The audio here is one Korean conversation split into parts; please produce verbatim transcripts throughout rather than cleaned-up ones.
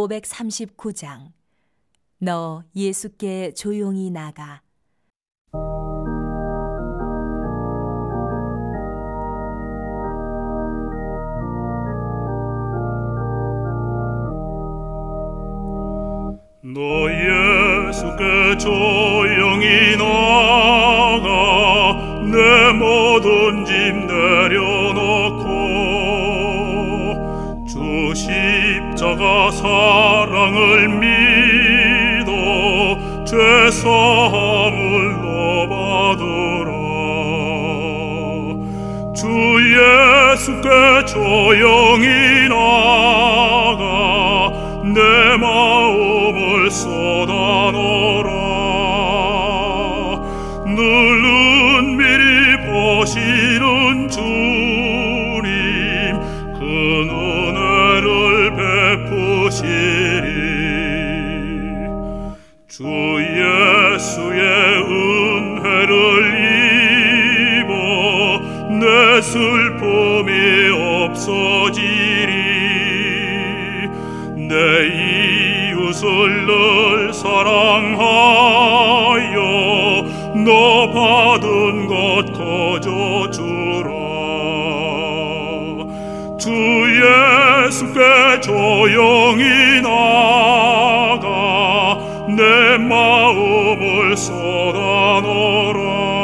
오백삼십구 장. 너 예수께 조용히 나가. 너 예수께 조용히 나가 내 모든 짐 내려놓고 주 십자가 사랑을 믿어 죄사함을 너 받으라. 주 예수께 조용히 나가 내 마음을 쏟아놓으라. 늘 은밀히 보시는 주님 그 은혜를 베푸시리. 주 예수의 은혜를 입어 내 슬픔이 없어지리. 내 이웃을 늘 사랑하여 너 받은 것 거저주라. 주 예수께 조용히 나가 내 마음을 쏟아놓으라.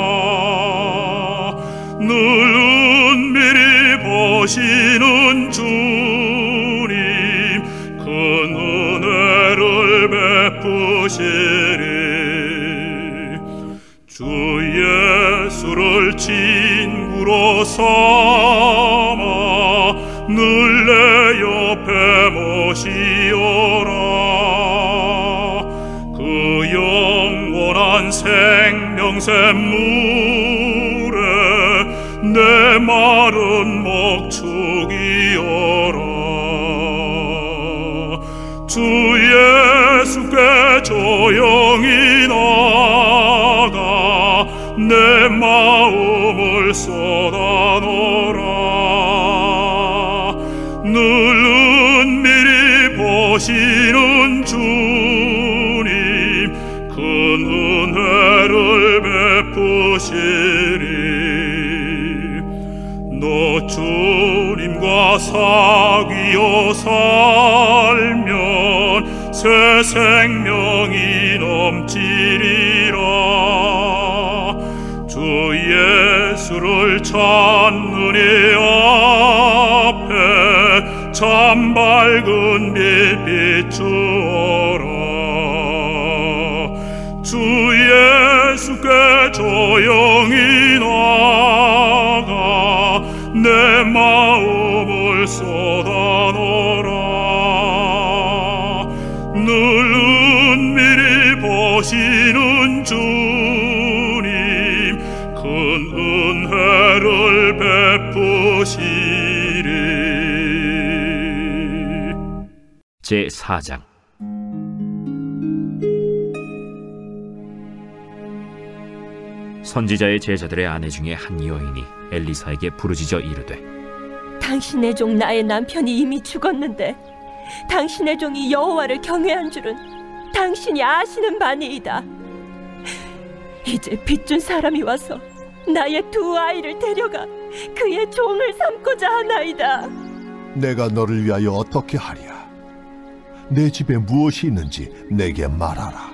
늘 은밀히 보시는 주님 큰 은혜를 베푸시리. 주 예수를 친구로 삼아 늘 내 옆에 모시오라. 그 영원한 생명샘물에 내 마른 목 축이어라. 주 예수께 조용히 나가 내 마음을 쏟아놓으라. 늘 은밀히 보시는 주님 큰 은혜를 베푸시리. 너 주님과 사귀어 살면 새 생명이 넘치리라. 주 예수를 찾는 이 앞에 참 밝은 빛 비추어라. 주 예수께 조용히 나가 내 마음을 쏟아놓으라. 늘 은밀히 보시는 주님 큰 은혜를 베푸시리. 제사 장. 선지자의 제자들의 아내 중에 한 여인이 엘리사에게 부르짖어 이르되, 당신의 종 나의 남편이 이미 죽었는데 당신의 종이 여호와를 경외한 줄은 당신이 아시는 바니이다. 이제 빚준 사람이 와서 나의 두 아이를 데려가 그의 종을 삼고자 하나이다. 내가 너를 위하여 어떻게 하랴? 내 집에 무엇이 있는지 내게 말하라.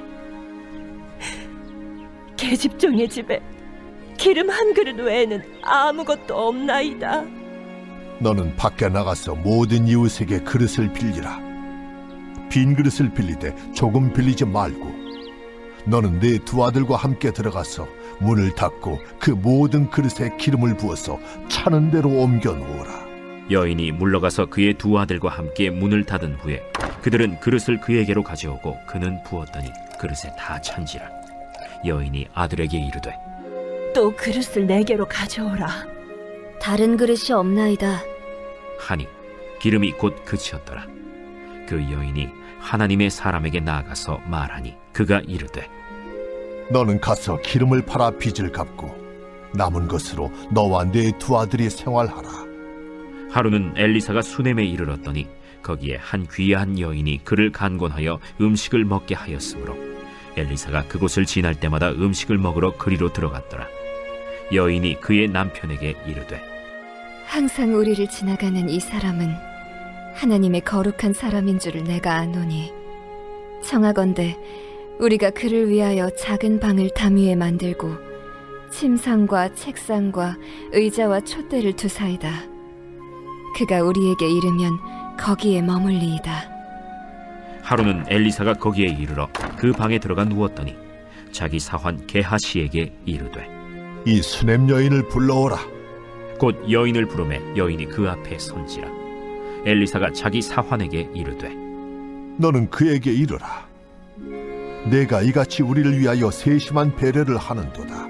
계집종의 집에 기름 한 그릇 외에는 아무것도 없나이다. 너는 밖에 나가서 모든 이웃에게 그릇을 빌리라. 빈 그릇을 빌리되 조금 빌리지 말고 너는 네 두 아들과 함께 들어가서 문을 닫고 그 모든 그릇에 기름을 부어서 차는 대로 옮겨 놓으라. 여인이 물러가서 그의 두 아들과 함께 문을 닫은 후에 그들은 그릇을 그에게로 가져오고 그는 부었더니 그릇에 다 찬지라. 여인이 아들에게 이르되, 또 그릇을 내게로 가져오라. 다른 그릇이 없나이다 하니 기름이 곧 그치었더라. 그 여인이 하나님의 사람에게 나아가서 말하니 그가 이르되, 너는 가서 기름을 팔아 빚을 갚고 남은 것으로 너와 네 두 아들이 생활하라. 하루는 엘리사가 수넴에 이르렀더니 거기에 한 귀한 여인이 그를 간곤하여 음식을 먹게 하였으므로 엘리사가 그곳을 지날 때마다 음식을 먹으러 그리로 들어갔더라. 여인이 그의 남편에게 이르되 항상 우리를 지나가는 이 사람은 하나님의 거룩한 사람인 줄을 내가 아노니 청하건대 우리가 그를 위하여 작은 방을 담 위에 만들고 침상과 책상과 의자와 촛대를 두사이다. 그가 우리에게 이르면 거기에 머물리이다. 하루는 엘리사가 거기에 이르러 그 방에 들어가 누웠더니 자기 사환 게하시에게 이르되 이 수냄 여인을 불러오라. 곧 여인을 부르매 여인이 그 앞에 선지라. 엘리사가 자기 사환에게 이르되 너는 그에게 이르라. 내가 이같이 우리를 위하여 세심한 배려를 하는도다.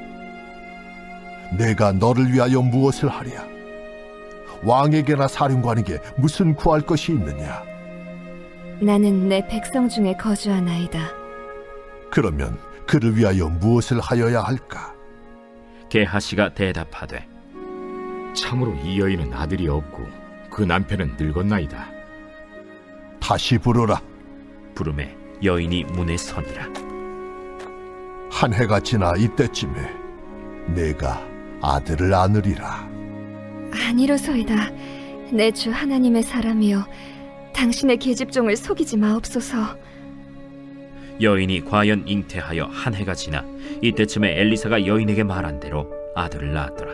내가 너를 위하여 무엇을 하랴? 왕에게나 사령관에게 무슨 구할 것이 있느냐? 나는 내 백성 중에 거주하나이다. 그러면 그를 위하여 무엇을 하여야 할까? 게하시가 대답하되 참으로 이 여인은 아들이 없고 그 남편은 늙었나이다. 다시 부르라. 부르매 여인이 문에 서니라. 한 해가 지나 이때쯤에 내가 아들을 안으리라. 아니로소이다. 내 주 하나님의 사람이여, 당신의 계집종을 속이지 마옵소서. 여인이 과연 잉태하여 한 해가 지나 이때쯤에 엘리사가 여인에게 말한 대로 아들을 낳았더라.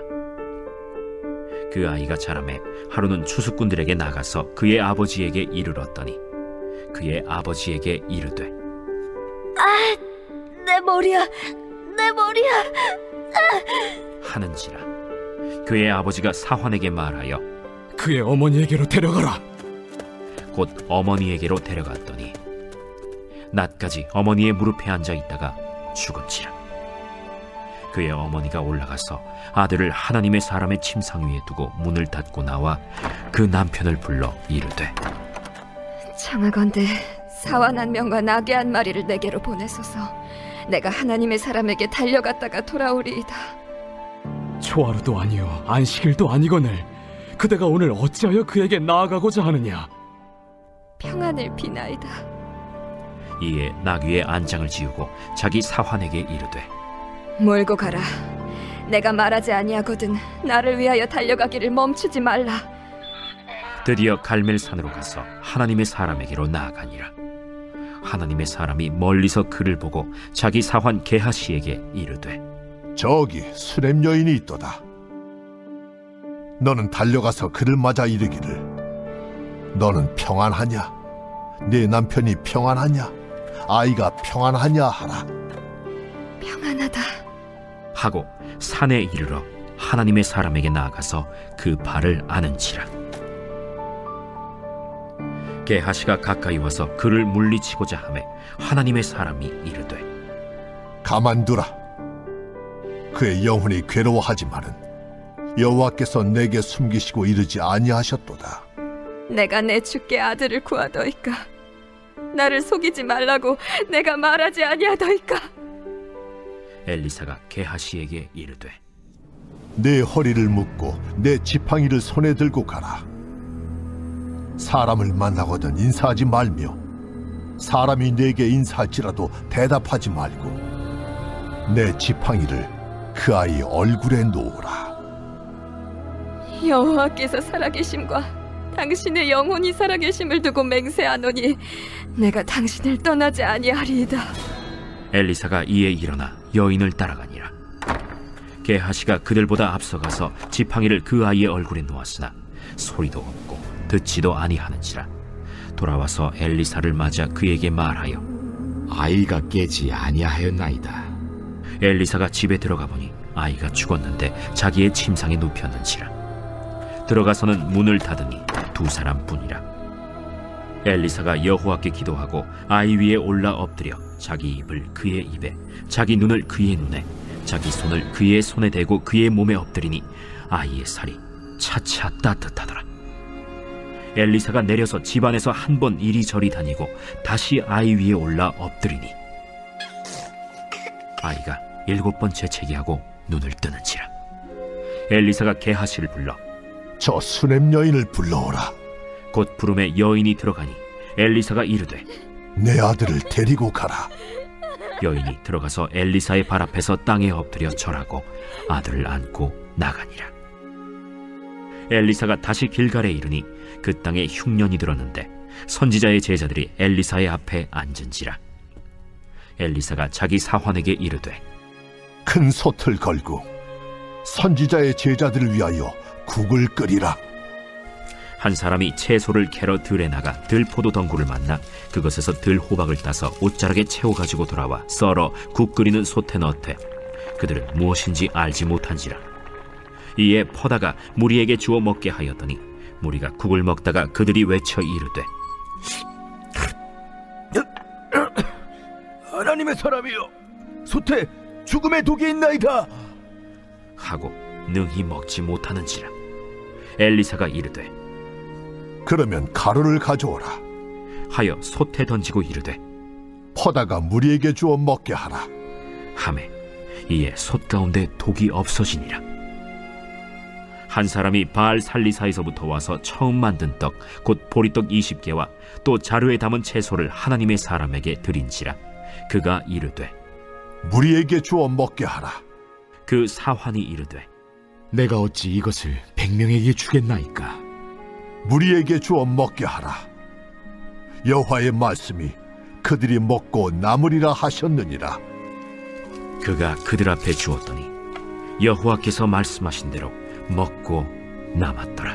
그 아이가 자라매 하루는 추수꾼들에게 나가서 그의 아버지에게 이르렀더니 그의 아버지에게 이르되 아, 내 머리야, 내 머리야 아! 하는지라. 그의 아버지가 사환에게 말하여 그의 어머니에게로 데려가라. 곧 어머니에게로 데려갔더니 낮까지 어머니의 무릎에 앉아 있다가 죽은지라. 그의 어머니가 올라가서 아들을 하나님의 사람의 침상 위에 두고 문을 닫고 나와 그 남편을 불러 이르되 청하건대 사환 한 명과 나귀 한 마리를 내게로 보내소서. 내가 하나님의 사람에게 달려갔다가 돌아오리이다. 초하루도 아니요 안식일도 아니거늘 그대가 오늘 어찌하여 그에게 나아가고자 하느냐? 평안을 비나이다. 이에 나귀의 안장을 지우고 자기 사환에게 이르되 몰고 가라. 내가 말하지 아니하거든 나를 위하여 달려가기를 멈추지 말라. 드디어 갈멜산으로 가서 하나님의 사람에게로 나아가니라. 하나님의 사람이 멀리서 그를 보고 자기 사환 게하시에게 이르되 저기 수냄 여인이 있도다. 너는 달려가서 그를 맞아 이르기를 너는 평안하냐? 네 남편이 평안하냐? 아이가 평안하냐 하라. 평안하다 하고 산에 이르러 하나님의 사람에게 나아가서 그 발을 아는지라. 게하시가 가까이 와서 그를 물리치고자 하매 하나님의 사람이 이르되 가만두라. 그의 영혼이 괴로워하지만은 여호와께서 내게 숨기시고 이르지 아니하셨도다. 내가 내 주께 아들을 구하더이까. 나를 속이지 말라고 내가 말하지 아니하더이까. 엘리사가 게하시에게 이르되 내 허리를 묶고 내 지팡이를 손에 들고 가라. 사람을 만나거든 인사하지 말며 사람이 내게 인사할지라도 대답하지 말고 내 지팡이를 그 아이 얼굴에 놓으라. 여호와께서 살아계심과 당신의 영혼이 살아계심을 두고 맹세하노니 내가 당신을 떠나지 아니하리이다. 엘리사가 이에 일어나 여인을 따라가니라. 게하시가 그들보다 앞서가서 지팡이를 그 아이의 얼굴에 놓았으나 소리도 없고 듣지도 아니하는지라. 돌아와서 엘리사를 맞아 그에게 말하여 아이가 깨지 아니하였나이다. 엘리사가 집에 들어가 보니 아이가 죽었는데 자기의 침상에 눕혔는지라. 들어가서는 문을 닫으니 두 사람뿐이라. 엘리사가 여호와께 기도하고 아이 위에 올라 엎드려 자기 입을 그의 입에 자기 눈을 그의 눈에 자기 손을 그의 손에 대고 그의 몸에 엎드리니 아이의 살이 차차 따뜻하더라. 엘리사가 내려서 집안에서 한 번 이리저리 다니고 다시 아이 위에 올라 엎드리니 아이가 일곱 번 재채기하고 눈을 뜨는지라. 엘리사가 게하시를 불러 저 수냄 여인을 불러오라. 곧 부름에 여인이 들어가니 엘리사가 이르되 내 아들을 데리고 가라. 여인이 들어가서 엘리사의 발 앞에서 땅에 엎드려 절하고 아들을 안고 나가니라. 엘리사가 다시 길갈에 이르니 그 땅에 흉년이 들었는데 선지자의 제자들이 엘리사의 앞에 앉은지라. 엘리사가 자기 사환에게 이르되 큰 솥을 걸고 선지자의 제자들을 위하여 국을 끓이라. 한 사람이 채소를 캐러 들에 나가 들포도 덩굴을 만나 그것에서 들호박을 따서 옷자락에 채워가지고 돌아와 썰어 국 끓이는 솥에 넣되 그들은 무엇인지 알지 못한지라. 이에 퍼다가 무리에게 주어 먹게 하였더니 무리가 국을 먹다가 그들이 외쳐 이르되 하나님의 사람이여, 솥에 죽음의 독이 있나이다 하고 능히 먹지 못하는지라. 엘리사가 이르되 그러면 가루를 가져오라 하여 솥에 던지고 이르되 퍼다가 무리에게 주어 먹게 하라 하매 이에 솥 가운데 독이 없어지니라. 한 사람이 바알 살리사에서부터 와서 처음 만든 떡 곧 보리떡 이십 개와 또 자루에 담은 채소를 하나님의 사람에게 드린지라. 그가 이르되 무리에게 주어 먹게 하라. 그 사환이 이르되 내가 어찌 이것을 백명에게 주겠나이까? 무리에게 주어 먹게 하라. 여호와의 말씀이 그들이 먹고 남으리라 하셨느니라. 그가 그들 앞에 주었더니 여호와께서 말씀하신 대로 먹고 남았더라.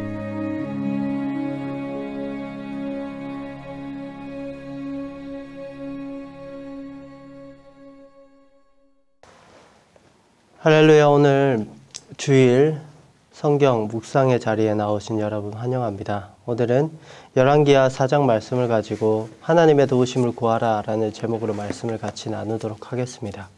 할렐루야. 오늘 주일 성경 묵상의 자리에 나오신 여러분 환영합니다. 오늘은 열왕기하 사 장 말씀을 가지고 하나님의 도우심을 구하라 라는 제목으로 말씀을 같이 나누도록 하겠습니다.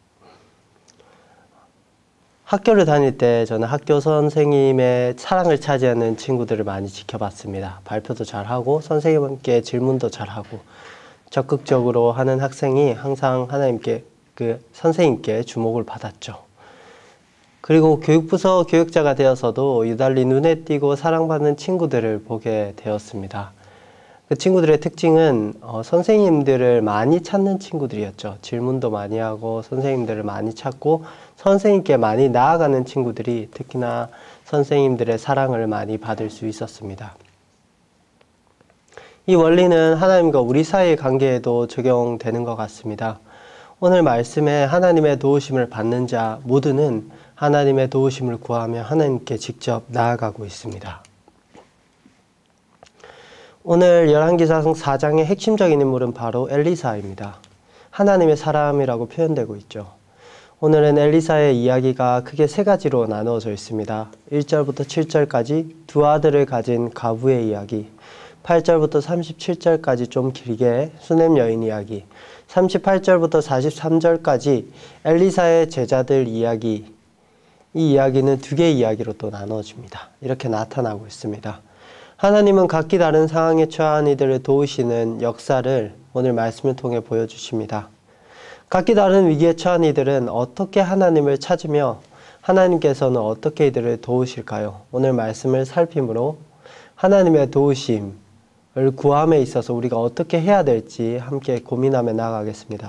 학교를 다닐 때 저는 학교 선생님의 사랑을 차지하는 친구들을 많이 지켜봤습니다. 발표도 잘하고 선생님께 질문도 잘하고 적극적으로 하는 학생이 항상 하나님께 그 선생님께 주목을 받았죠. 그리고 교육부서 교육자가 되어서도 유달리 눈에 띄고 사랑받는 친구들을 보게 되었습니다. 그 친구들의 특징은 어, 선생님들을 많이 찾는 친구들이었죠. 질문도 많이 하고 선생님들을 많이 찾고 선생님께 많이 나아가는 친구들이 특히나 선생님들의 사랑을 많이 받을 수 있었습니다. 이 원리는 하나님과 우리 사이의 관계에도 적용되는 것 같습니다. 오늘 말씀에 하나님의 도우심을 받는 자 모두는 하나님의 도우심을 구하며 하나님께 직접 나아가고 있습니다. 오늘 열왕기상 사 장의 핵심적인 인물은 바로 엘리사입니다. 하나님의 사람이라고 표현되고 있죠. 오늘은 엘리사의 이야기가 크게 세 가지로 나누어져 있습니다. 일 절부터 칠 절까지 두 아들을 가진 가부의 이야기, 팔 절부터 삼십칠 절까지 좀 길게 수넴 여인 이야기, 삼십팔 절부터 사십삼 절까지 엘리사의 제자들 이야기. 이 이야기는 두 개의 이야기로 또 나눠집니다. 이렇게 나타나고 있습니다. 하나님은 각기 다른 상황에 처한 이들을 도우시는 역사를 오늘 말씀을 통해 보여주십니다. 각기 다른 위기에 처한 이들은 어떻게 하나님을 찾으며 하나님께서는 어떻게 이들을 도우실까요? 오늘 말씀을 살핌으로 하나님의 도우심을 구함에 있어서 우리가 어떻게 해야 될지 함께 고민하며 나아가겠습니다.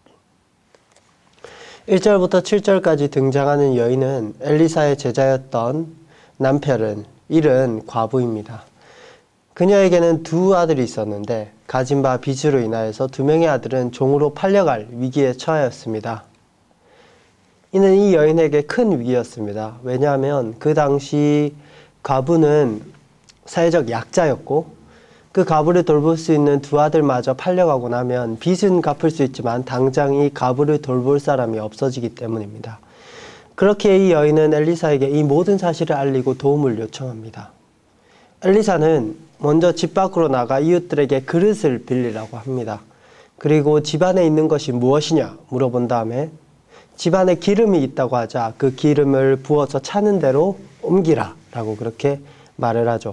일 절부터 칠 절까지 등장하는 여인은 엘리사의 제자였던 남편은 잃은 과부입니다. 그녀에게는 두 아들이 있었는데 가진 바 빚으로 인하여서 두 명의 아들은 종으로 팔려갈 위기에 처하였습니다. 이는 이 여인에게 큰 위기였습니다. 왜냐하면 그 당시 과부는 사회적 약자였고 그 과부를 돌볼 수 있는 두 아들마저 팔려가고 나면 빚은 갚을 수 있지만 당장 이 과부를 돌볼 사람이 없어지기 때문입니다. 그렇게 이 여인은 엘리사에게 이 모든 사실을 알리고 도움을 요청합니다. 엘리사는 먼저 집 밖으로 나가 이웃들에게 그릇을 빌리라고 합니다. 그리고 집안에 있는 것이 무엇이냐 물어본 다음에 집안에 기름이 있다고 하자 그 기름을 부어서 차는 대로 옮기라 라고 그렇게 말을 하죠.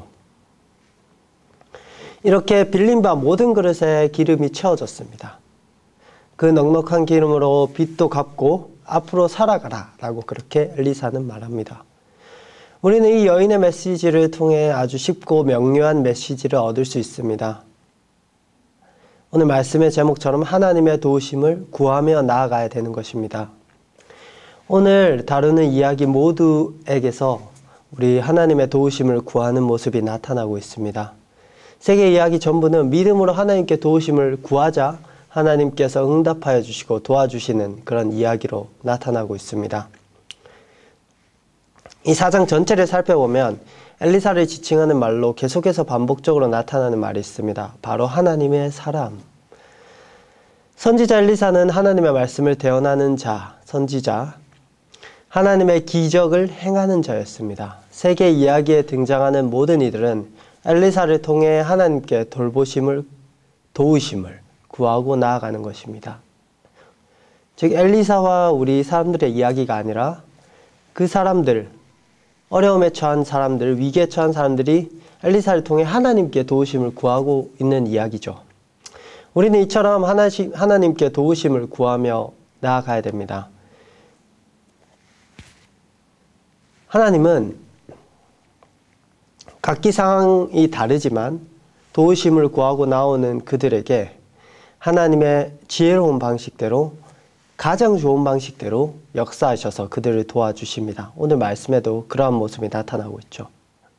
이렇게 빌린 바 모든 그릇에 기름이 채워졌습니다. 그 넉넉한 기름으로 빚도 갚고 앞으로 살아가라 라고 그렇게 엘리사는 말합니다. 우리는 이 여인의 메시지를 통해 아주 쉽고 명료한 메시지를 얻을 수 있습니다. 오늘 말씀의 제목처럼 하나님의 도우심을 구하며 나아가야 되는 것입니다. 오늘 다루는 이야기 모두에게서 우리 하나님의 도우심을 구하는 모습이 나타나고 있습니다. 세 개의 이야기 전부는 믿음으로 하나님께 도우심을 구하자 하나님께서 응답하여 주시고 도와주시는 그런 이야기로 나타나고 있습니다. 이 사장 전체를 살펴보면 엘리사를 지칭하는 말로 계속해서 반복적으로 나타나는 말이 있습니다. 바로 하나님의 사람. 선지자 엘리사는 하나님의 말씀을 대언하는 자, 선지자, 하나님의 기적을 행하는 자였습니다. 세계 이야기에 등장하는 모든 이들은 엘리사를 통해 하나님께 돌보심을, 도우심을 구하고 나아가는 것입니다. 즉 엘리사와 우리 사람들의 이야기가 아니라 그 사람들, 어려움에 처한 사람들, 위기에 처한 사람들이 엘리사를 통해 하나님께 도우심을 구하고 있는 이야기죠. 우리는 이처럼 하나님, 하나님께 도우심을 구하며 나아가야 됩니다. 하나님은 각기 상황이 다르지만 도우심을 구하고 나오는 그들에게 하나님의 지혜로운 방식대로, 가장 좋은 방식대로 역사하셔서 그들을 도와주십니다. 오늘 말씀에도 그러한 모습이 나타나고 있죠.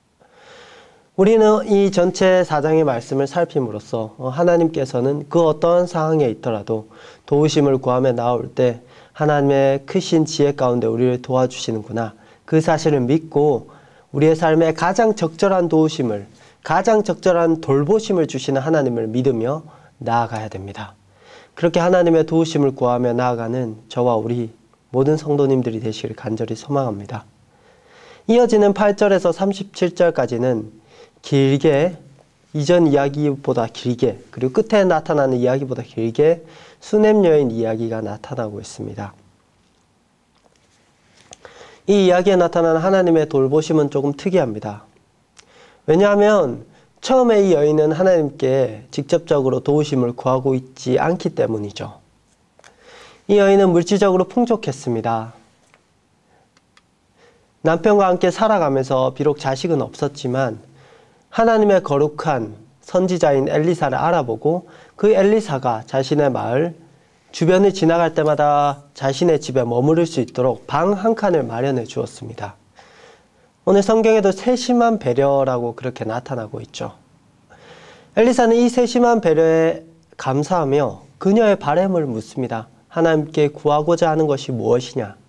우리는 이 전체 사장의 말씀을 살핌으로써 하나님께서는 그 어떠한 상황에 있더라도 도우심을 구하며 나올 때 하나님의 크신 지혜 가운데 우리를 도와주시는구나, 그 사실을 믿고 우리의 삶에 가장 적절한 도우심을, 가장 적절한 돌보심을 주시는 하나님을 믿으며 나아가야 됩니다. 그렇게 하나님의 도우심을 구하며 나아가는 저와 우리 모든 성도님들이 되시길 간절히 소망합니다. 이어지는 팔 절에서 삼십칠 절까지는 길게, 이전 이야기보다 길게, 그리고 끝에 나타나는 이야기보다 길게 수넴 여인 이야기가 나타나고 있습니다. 이 이야기에 나타나는 하나님의 돌보심은 조금 특이합니다. 왜냐하면 처음에 이 여인은 하나님께 직접적으로 도우심을 구하고 있지 않기 때문이죠. 이 여인은 물질적으로 풍족했습니다. 남편과 함께 살아가면서 비록 자식은 없었지만 하나님의 거룩한 선지자인 엘리사를 알아보고 그 엘리사가 자신의 마을 주변을 지나갈 때마다 자신의 집에 머무를 수 있도록 방 한 칸을 마련해 주었습니다. 오늘 성경에도 세심한 배려라고 그렇게 나타나고 있죠. 엘리사는 이 세심한 배려에 감사하며 그녀의 바람을 묻습니다. 하나님께 구하고자 하는 것이 무엇이냐?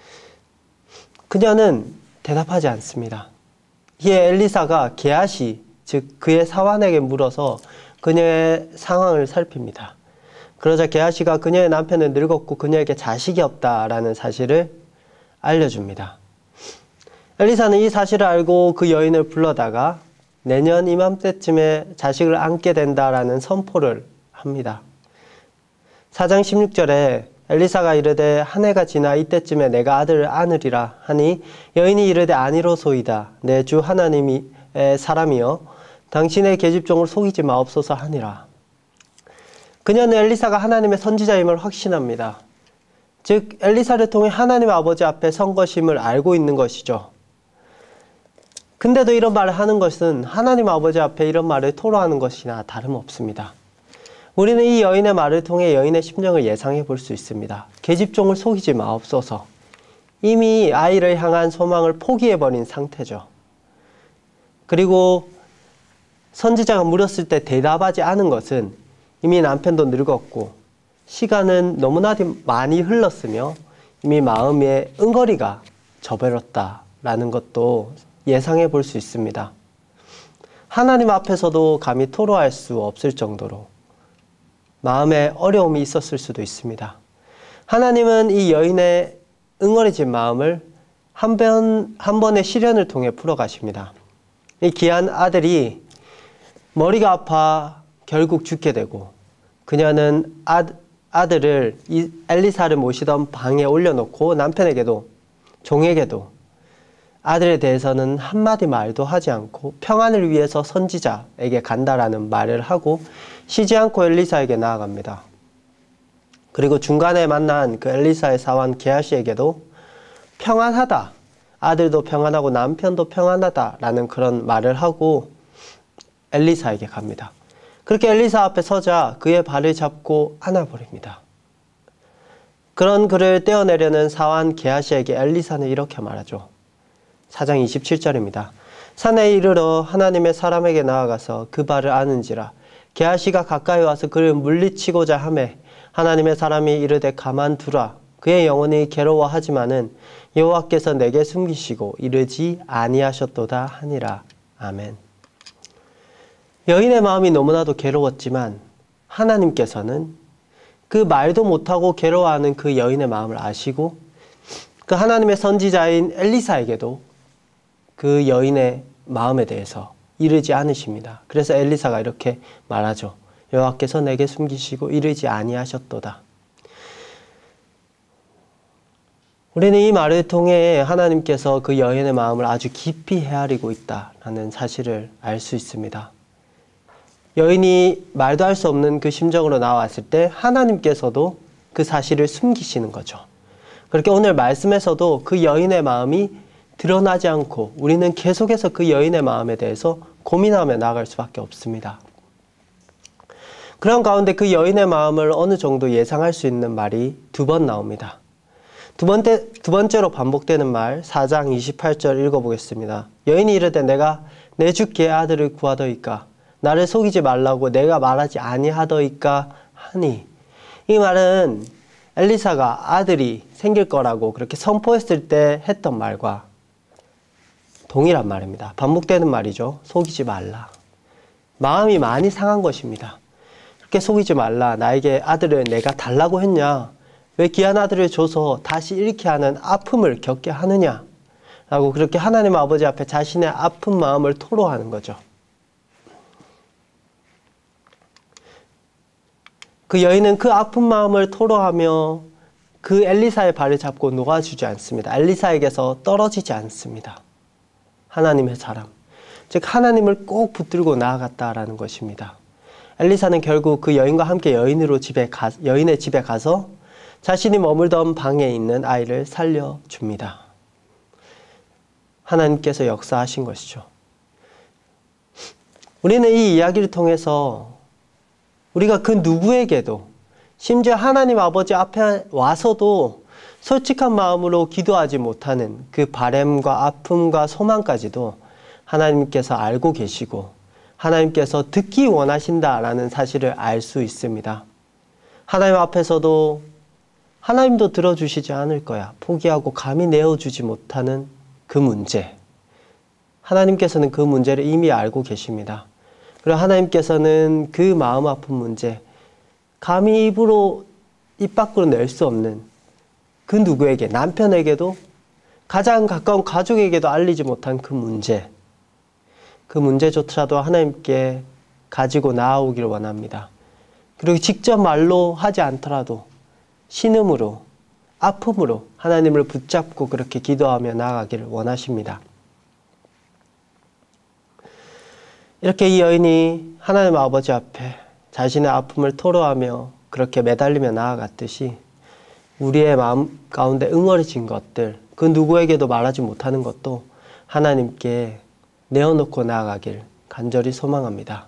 그녀는 대답하지 않습니다. 이에 엘리사가 게하시, 즉 그의 사환에게 물어서 그녀의 상황을 살핍니다. 그러자 게하시가 그녀의 남편은 늙었고 그녀에게 자식이 없다라는 사실을 알려줍니다. 엘리사는 이 사실을 알고 그 여인을 불러다가 내년 이맘때쯤에 자식을 안게 된다라는 선포를 합니다. 사 장 십육 절에 엘리사가 이르되 한 해가 지나 이때쯤에 내가 아들을 안으리라 하니 여인이 이르되 아니로소이다. 내 주 하나님의 사람이여 당신의 계집종을 속이지 마옵소서 하니라. 그녀는 엘리사가 하나님의 선지자임을 확신합니다. 즉 엘리사를 통해 하나님 아버지 앞에 선 것임을 알고 있는 것이죠. 근데도 이런 말을 하는 것은 하나님 아버지 앞에 이런 말을 토로하는 것이나 다름없습니다. 우리는 이 여인의 말을 통해 여인의 심정을 예상해 볼 수 있습니다. 계집종을 속이지 마옵소서. 이미 아이를 향한 소망을 포기해버린 상태죠. 그리고 선지자가 물었을 때 대답하지 않은 것은 이미 남편도 늙었고 시간은 너무나 많이 흘렀으며 이미 마음의 응어리가 져버렸다라는 것도 예상해 볼 수 있습니다. 하나님 앞에서도 감히 토로할 수 없을 정도로 마음에 어려움이 있었을 수도 있습니다. 하나님은 이 여인의 응어리진 마음을 한 번, 한 번의 시련을 통해 풀어가십니다. 이 귀한 아들이 머리가 아파 결국 죽게 되고 그녀는 아, 아들을 이 엘리사를 모시던 방에 올려놓고 남편에게도 종에게도 아들에 대해서는 한마디 말도 하지 않고 평안을 위해서 선지자에게 간다라는 말을 하고 쉬지 않고 엘리사에게 나아갑니다. 그리고 중간에 만난 그 엘리사의 사환 게하시에게도 평안하다, 아들도 평안하고 남편도 평안하다라는 그런 말을 하고 엘리사에게 갑니다. 그렇게 엘리사 앞에 서자 그의 발을 잡고 안아버립니다. 그런 그를 떼어내려는 사환 게하시에게 엘리사는 이렇게 말하죠. 사 장 이십칠 절입니다. 산에 이르러 하나님의 사람에게 나아가서 그 발을 안은지라. 게하시가 가까이 와서 그를 물리치고자 하매 하나님의 사람이 이르되 가만두라. 그의 영혼이 괴로워하지만은 여호와께서 내게 숨기시고 이르지 아니하셨도다 하니라. 아멘. 여인의 마음이 너무나도 괴로웠지만 하나님께서는 그 말도 못하고 괴로워하는 그 여인의 마음을 아시고 그 하나님의 선지자인 엘리사에게도 그 여인의 마음에 대해서 이르지 않으십니다. 그래서 엘리사가 이렇게 말하죠. 여호와께서 내게 숨기시고 이르지 아니하셨도다. 우리는 이 말을 통해 하나님께서 그 여인의 마음을 아주 깊이 헤아리고 있다라는 사실을 알 수 있습니다. 여인이 말도 할 수 없는 그 심정으로 나왔을 때 하나님께서도 그 사실을 숨기시는 거죠. 그렇게 오늘 말씀에서도 그 여인의 마음이 드러나지 않고 우리는 계속해서 그 여인의 마음에 대해서 고민하며 나아갈 수밖에 없습니다. 그런 가운데 그 여인의 마음을 어느 정도 예상할 수 있는 말이 두 번 나옵니다. 두 번째, 두 번째로 반복되는 말 사 장 이십팔 절 읽어보겠습니다. 여인이 이르되 내가 내 주께 아들을 구하더이까 나를 속이지 말라고 내가 말하지 아니하더이까 하니. 이 말은 엘리사가 아들이 생길 거라고 그렇게 선포했을 때 했던 말과 동일한 말입니다. 반복되는 말이죠. 속이지 말라. 마음이 많이 상한 것입니다. 그렇게 속이지 말라. 나에게 아들을 내가 달라고 했냐? 왜 귀한 아들을 줘서 다시 잃게 하는 아픔을 겪게 하느냐? 라고 그렇게 하나님 아버지 앞에 자신의 아픈 마음을 토로하는 거죠. 그 여인은 그 아픈 마음을 토로하며 그 엘리사의 발을 잡고 놓아주지 않습니다. 엘리사에게서 떨어지지 않습니다. 하나님의 사람, 즉 하나님을 꼭 붙들고 나아갔다라는 것입니다. 엘리사는 결국 그 여인과 함께 여인으로 집에 가, 여인의 집에 가서 자신이 머물던 방에 있는 아이를 살려줍니다. 하나님께서 역사하신 것이죠. 우리는 이 이야기를 통해서 우리가 그 누구에게도 심지어 하나님 아버지 앞에 와서도 솔직한 마음으로 기도하지 못하는 그 바램과 아픔과 소망까지도 하나님께서 알고 계시고 하나님께서 듣기 원하신다라는 사실을 알 수 있습니다. 하나님 앞에서도 하나님도 들어주시지 않을 거야. 포기하고 감히 내어주지 못하는 그 문제. 하나님께서는 그 문제를 이미 알고 계십니다. 그리고 하나님께서는 그 마음 아픈 문제, 감히 입으로, 입 밖으로 낼 수 없는 그 누구에게, 남편에게도 가장 가까운 가족에게도 알리지 못한 그 문제, 그 문제조차도 하나님께 가지고 나아오기를 원합니다. 그리고 직접 말로 하지 않더라도 신음으로, 아픔으로 하나님을 붙잡고 그렇게 기도하며 나아가기를 원하십니다. 이렇게 이 여인이 하나님 아버지 앞에 자신의 아픔을 토로하며 그렇게 매달리며 나아갔듯이 우리의 마음 가운데 응어리진 것들, 그 누구에게도 말하지 못하는 것도 하나님께 내어놓고 나아가길 간절히 소망합니다.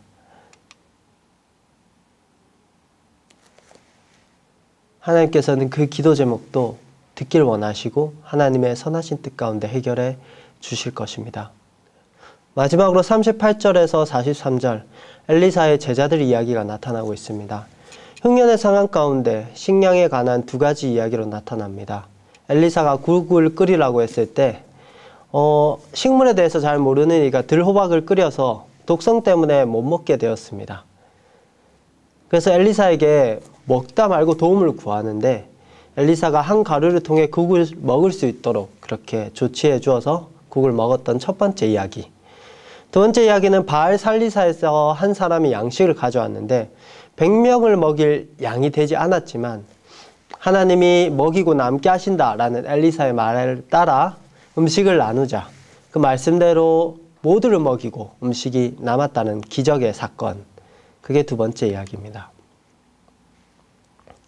하나님께서는 그 기도 제목도 듣길 원하시고 하나님의 선하신 뜻 가운데 해결해 주실 것입니다. 마지막으로 삼십팔 절에서 사십삼 절 엘리사의 제자들 이야기가 나타나고 있습니다. 흉년의 상황 가운데 식량에 관한 두 가지 이야기로 나타납니다. 엘리사가 국을 끓이라고 했을 때 어, 식물에 대해서 잘 모르는 이가 들호박을 끓여서 독성 때문에 못 먹게 되었습니다. 그래서 엘리사에게 먹다 말고 도움을 구하는데 엘리사가 한 가루를 통해 국을 먹을 수 있도록 그렇게 조치해 주어서 국을 먹었던 첫 번째 이야기. 두 번째 이야기는 바알 살리사에서 한 사람이 양식을 가져왔는데 백 명을 먹일 양이 되지 않았지만 하나님이 먹이고 남게 하신다라는 엘리사의 말을 따라 음식을 나누자 그 말씀대로 모두를 먹이고 음식이 남았다는 기적의 사건, 그게 두 번째 이야기입니다.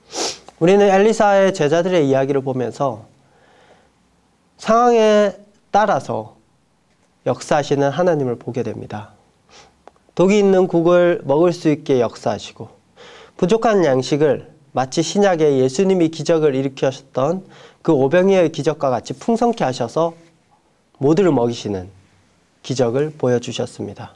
우리는 엘리사의 제자들의 이야기를 보면서 상황에 따라서 역사하시는 하나님을 보게 됩니다. 독이 있는 국을 먹을 수 있게 역사하시고 부족한 양식을 마치 신약에 예수님이 기적을 일으키셨던 그 오병이어의 기적과 같이 풍성케 하셔서 모두를 먹이시는 기적을 보여주셨습니다.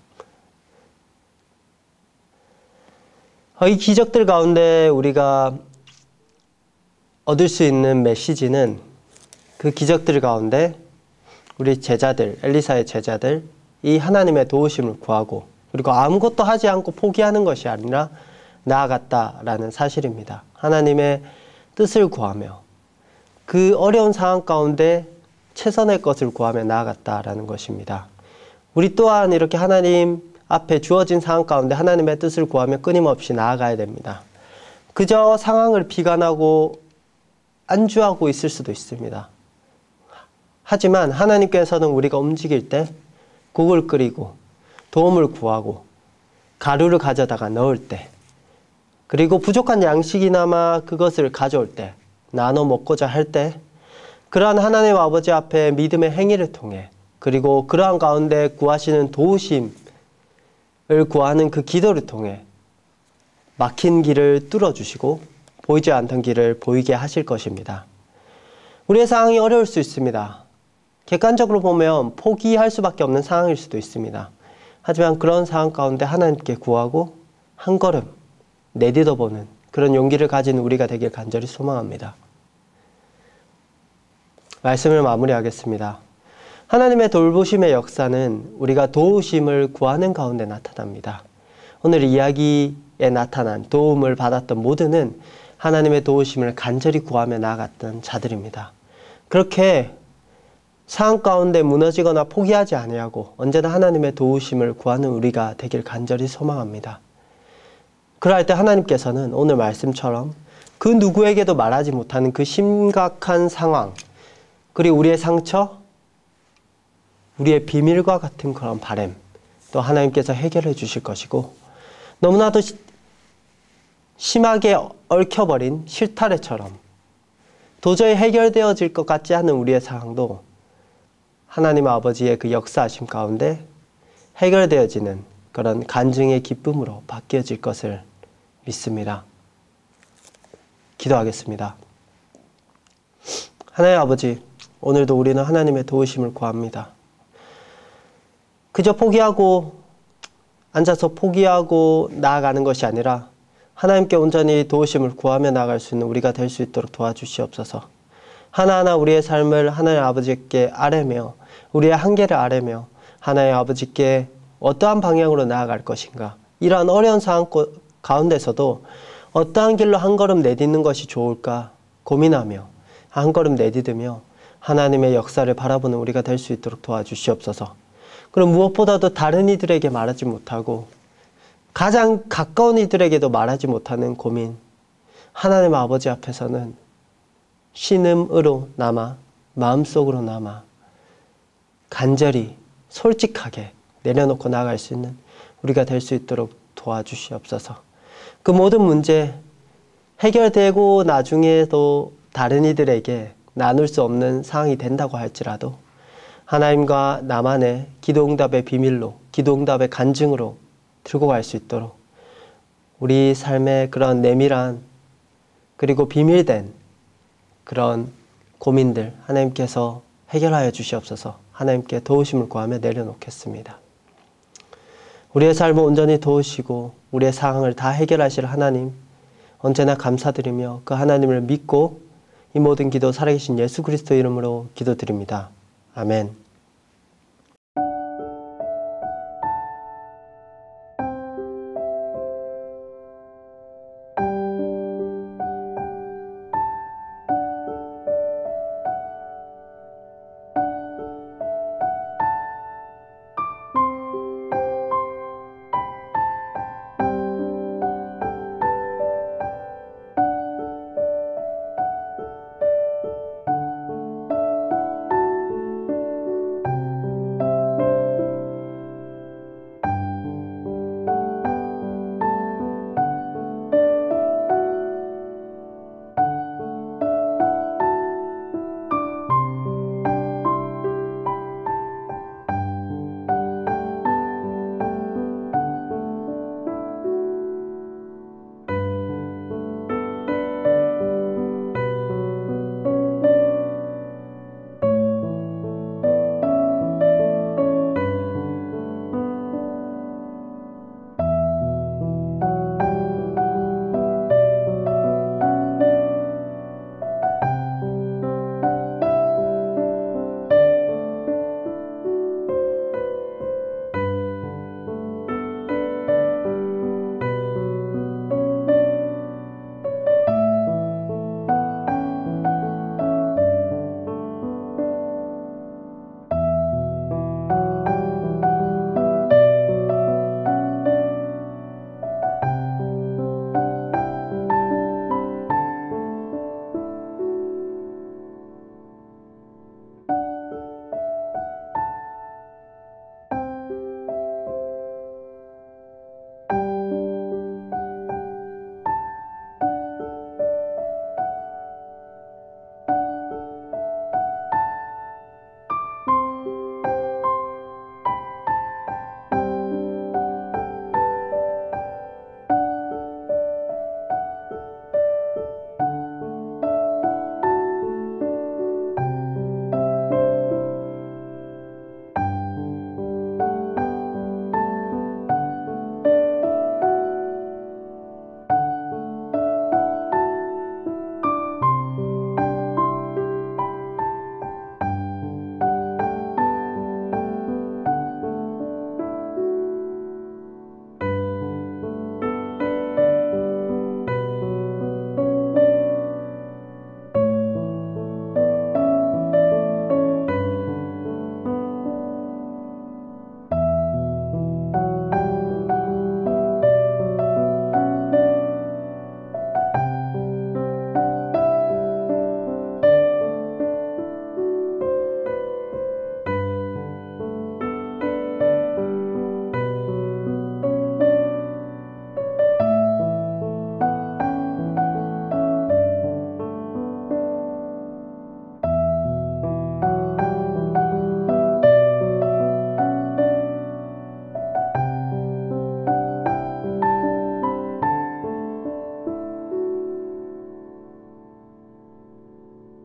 이 기적들 가운데 우리가 얻을 수 있는 메시지는 그 기적들 가운데 우리 제자들, 엘리사의 제자들, 이 하나님의 도우심을 구하고 그리고 아무것도 하지 않고 포기하는 것이 아니라 나아갔다라는 사실입니다. 하나님의 뜻을 구하며 그 어려운 상황 가운데 최선의 것을 구하며 나아갔다라는 것입니다. 우리 또한 이렇게 하나님 앞에 주어진 상황 가운데 하나님의 뜻을 구하며 끊임없이 나아가야 됩니다. 그저 상황을 비관하고 안주하고 있을 수도 있습니다. 하지만 하나님께서는 우리가 움직일 때 국을 끓이고 도움을 구하고 가루를 가져다가 넣을 때 그리고 부족한 양식이나마 그것을 가져올 때 나눠 먹고자 할 때 그러한 하나님 아버지 앞에 믿음의 행위를 통해 그리고 그러한 가운데 구하시는 도우심을 구하는 그 기도를 통해 막힌 길을 뚫어주시고 보이지 않던 길을 보이게 하실 것입니다. 우리의 상황이 어려울 수 있습니다. 객관적으로 보면 포기할 수밖에 없는 상황일 수도 있습니다. 하지만 그런 상황 가운데 하나님께 구하고 한 걸음 내딛어보는 그런 용기를 가진 우리가 되길 간절히 소망합니다. 말씀을 마무리하겠습니다. 하나님의 돌보심의 역사는 우리가 도우심을 구하는 가운데 나타납니다. 오늘 이야기에 나타난 도움을 받았던 모두는 하나님의 도우심을 간절히 구하며 나아갔던 자들입니다. 그렇게 상황 가운데 무너지거나 포기하지 아니하고 언제나 하나님의 도우심을 구하는 우리가 되길 간절히 소망합니다. 그럴 때 하나님께서는 오늘 말씀처럼 그 누구에게도 말하지 못하는 그 심각한 상황 그리고 우리의 상처, 우리의 비밀과 같은 그런 바람 또 하나님께서 해결해 주실 것이고 너무나도 시, 심하게 얽혀버린 실타래처럼 도저히 해결되어질 것 같지 않은 우리의 상황도 하나님 아버지의 그 역사하심 가운데 해결되어지는 그런 간증의 기쁨으로 바뀌어질 것을 믿습니다. 기도하겠습니다. 하나님 아버지, 오늘도 우리는 하나님의 도우심을 구합니다. 그저 포기하고 앉아서 포기하고 나아가는 것이 아니라 하나님께 온전히 도우심을 구하며 나아갈 수 있는 우리가 될 수 있도록 도와주시옵소서. 하나하나 우리의 삶을 하나님 아버지께 아뢰며 우리의 한계를 아뢰며 하나님 아버지께 어떠한 방향으로 나아갈 것인가 이러한 어려운 상황 가운데서도 어떠한 길로 한 걸음 내딛는 것이 좋을까 고민하며 한 걸음 내딛으며 하나님의 역사를 바라보는 우리가 될 수 있도록 도와주시옵소서. 그럼 무엇보다도 다른 이들에게 말하지 못하고 가장 가까운 이들에게도 말하지 못하는 고민 하나님 아버지 앞에서는 신음으로 남아 마음속으로 남아 간절히 솔직하게 내려놓고 나아갈 수 있는 우리가 될 수 있도록 도와주시옵소서. 그 모든 문제 해결되고 나중에도 다른 이들에게 나눌 수 없는 상황이 된다고 할지라도 하나님과 나만의 기도응답의 비밀로 기도응답의 간증으로 들고 갈 수 있도록 우리 삶의 그런 내밀한 그리고 비밀된 그런 고민들 하나님께서 해결하여 주시옵소서. 하나님께 도우심을 구하며 내려놓겠습니다. 우리의 삶을 온전히 도우시고 우리의 상황을 다 해결하실 하나님 언제나 감사드리며 그 하나님을 믿고 이 모든 기도 살아계신 예수 그리스도 이름으로 기도드립니다. 아멘.